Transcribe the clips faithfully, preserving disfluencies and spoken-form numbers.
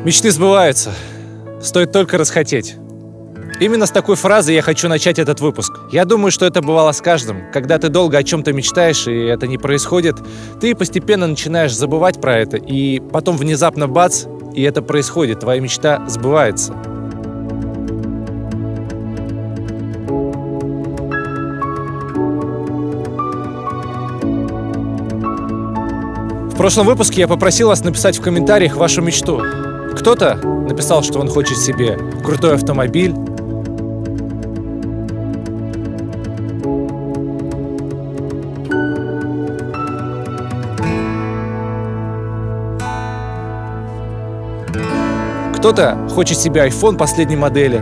Мечты сбываются. Стоит только расхотеть. Именно с такой фразы я хочу начать этот выпуск. Я думаю, что это бывало с каждым. Когда ты долго о чем-то мечтаешь, и это не происходит, ты постепенно начинаешь забывать про это, и потом внезапно бац, и это происходит, твоя мечта сбывается. В прошлом выпуске я попросил вас написать в комментариях вашу мечту. Кто-то написал, что он хочет себе крутой автомобиль. Кто-то хочет себе айфон последней модели.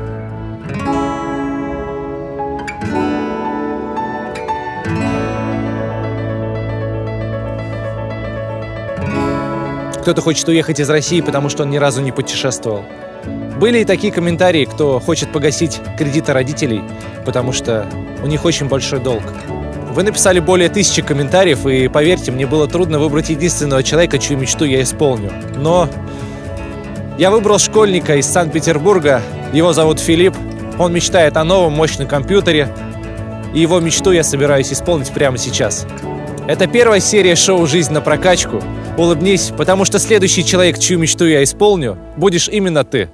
Кто-то хочет уехать из России, потому что он ни разу не путешествовал. Были и такие комментарии, кто хочет погасить кредиты родителей, потому что у них очень большой долг. Вы написали более тысячи комментариев, и поверьте, мне было трудно выбрать единственного человека, чью мечту я исполню. Но я выбрал школьника из Санкт-Петербурга, его зовут Филипп, он мечтает о новом мощном компьютере, и его мечту я собираюсь исполнить прямо сейчас. Это первая серия шоу «Жизнь на прокачку». Улыбнись, потому что следующий человек, чью мечту я исполню, будешь именно ты.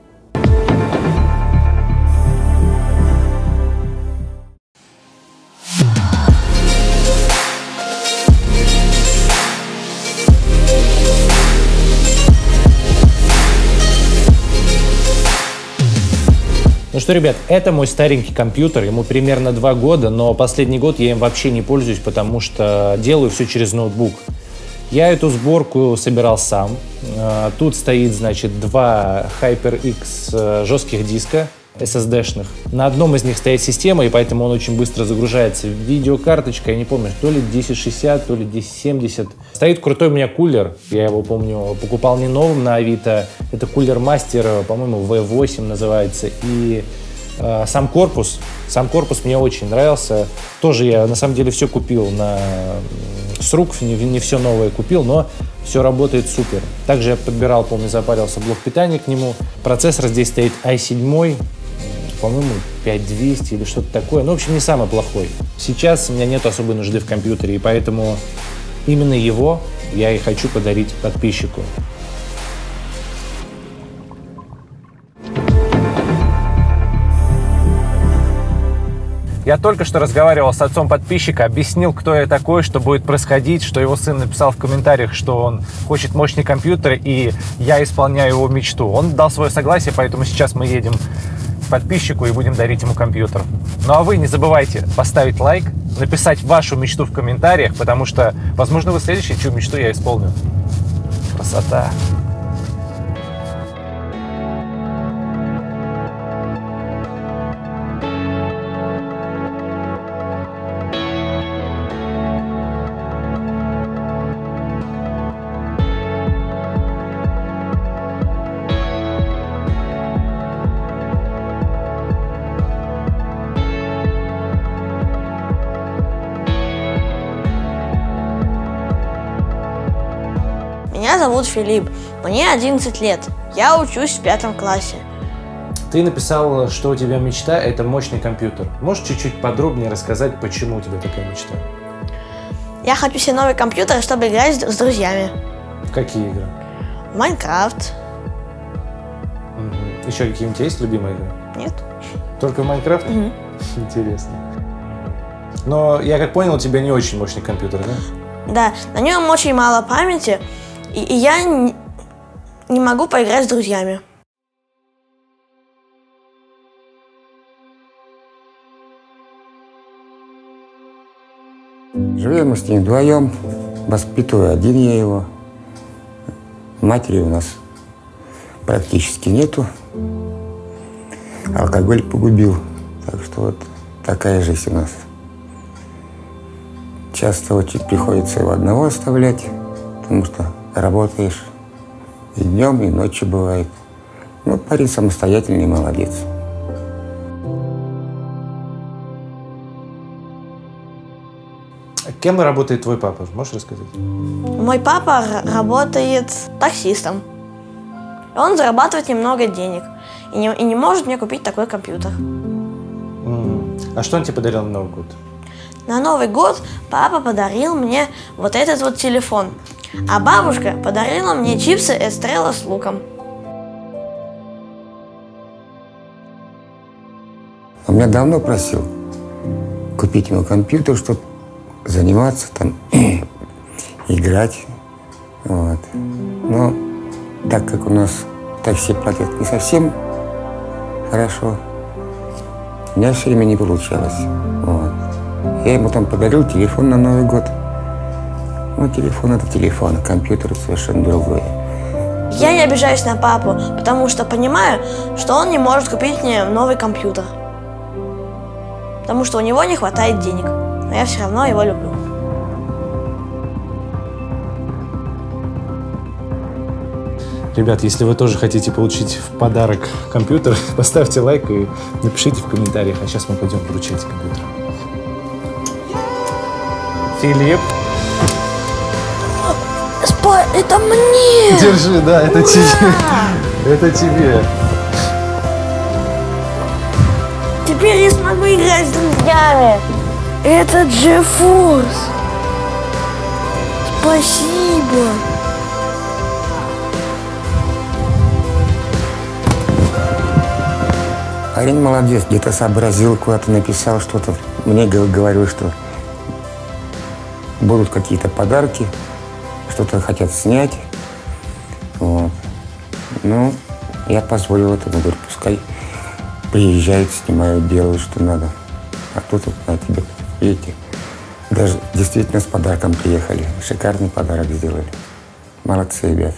Ну что, ребят, это мой старенький компьютер, ему примерно два года, но последний год я им вообще не пользуюсь, потому что делаю все через ноутбук. Я эту сборку собирал сам. Тут стоит, значит, два HyperX жестких диска эс эс ди-шных. На одном из них стоит система, и поэтому он очень быстро загружается. Видеокарточка, я не помню, то ли десять шестьдесят, то ли десять семьдесят. Стоит крутой у меня кулер, я его помню, покупал не новым на Авито. Это кулер Мастер, по-моему, ви восемь называется. И э, сам корпус, сам корпус мне очень нравился. Тоже я, на самом деле, все купил на... с рук, не, не все новое купил, но все работает супер. Также я подбирал, помню, запарился блок питания к нему. Процессор здесь стоит ай семь, по-моему, пять двести или что-то такое. Ну, в общем, не самый плохой. Сейчас у меня нет особой нужды в компьютере, и поэтому именно его я и хочу подарить подписчику. Я только что разговаривал с отцом подписчика, объяснил, кто я такой, что будет происходить, что его сын написал в комментариях, что он хочет мощный компьютер, и я исполняю его мечту. Он дал свое согласие, поэтому сейчас мы едем к подписчику и будем дарить ему компьютер. Ну а вы не забывайте поставить лайк, написать вашу мечту в комментариях, потому что, возможно, вы следующий, чью мечту я исполню. Красота! Меня зовут Филипп, мне одиннадцать лет, я учусь в пятом классе. Ты написал, что у тебя мечта – это мощный компьютер. Можешь чуть-чуть подробнее рассказать, почему у тебя такая мечта? Я хочу себе новый компьютер, чтобы играть с друзьями. В какие игры? Майнкрафт. Угу. Еще какие-нибудь есть любимые игры? Нет. Только Майнкрафт? Угу. Интересно. Но я как понял, у тебя не очень мощный компьютер, да? Да, на нем очень мало памяти, и, и я не, не могу поиграть с друзьями. Живем мы с ним вдвоем, воспитываю один я его. Матери у нас практически нету. Алкоголь погубил, так что вот такая жизнь у нас. Часто очень приходится его одного оставлять, потому что работаешь и днем, и ночью бывает. Ну, парень самостоятельный, молодец. Кем работает твой папа? Можешь рассказать? Мой папа работает таксистом. И он зарабатывает немного денег. И не, и не может мне купить такой компьютер. Mm. А что он тебе подарил на Новый год? На Новый год папа подарил мне вот этот вот телефон. А бабушка подарила мне чипсы Эстрелла с луком. Он меня давно просил купить ему компьютер, чтобы заниматься там, играть. Вот. Но так как у нас такси платят не совсем хорошо, у меня все время не получалось. Вот. Я ему там подарил телефон на Новый год. Ну, телефон — это телефон, а компьютер — совершенно другое. Я не обижаюсь на папу, потому что понимаю, что он не может купить мне новый компьютер. Потому что у него не хватает денег. Но я все равно его люблю. Ребят, если вы тоже хотите получить в подарок компьютер, поставьте лайк и напишите в комментариях. А сейчас мы пойдем вручать компьютер. Филипп. Спа, это мне! Держи, да, это тебе. Это тебе. Теперь я смогу играть с друзьями. Это GeForce. Спасибо. Парень молодец, где-то сообразил, куда-то написал что-то. Мне говорил, что будут какие-то подарки, что-то хотят снять. Вот. Ну, я позволил этому, говорю, пускай приезжают, снимают, делают, что надо. А тут, вот, на тебе, видите, даже действительно с подарком приехали. Шикарный подарок сделали. Молодцы, ребята.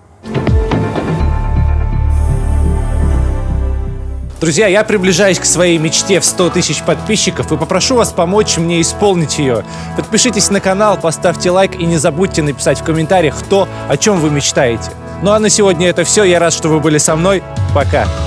Друзья, я приближаюсь к своей мечте в сто тысяч подписчиков и попрошу вас помочь мне исполнить ее. Подпишитесь на канал, поставьте лайк и не забудьте написать в комментариях то, о чем вы мечтаете. Ну а на сегодня это все. Я рад, что вы были со мной. Пока.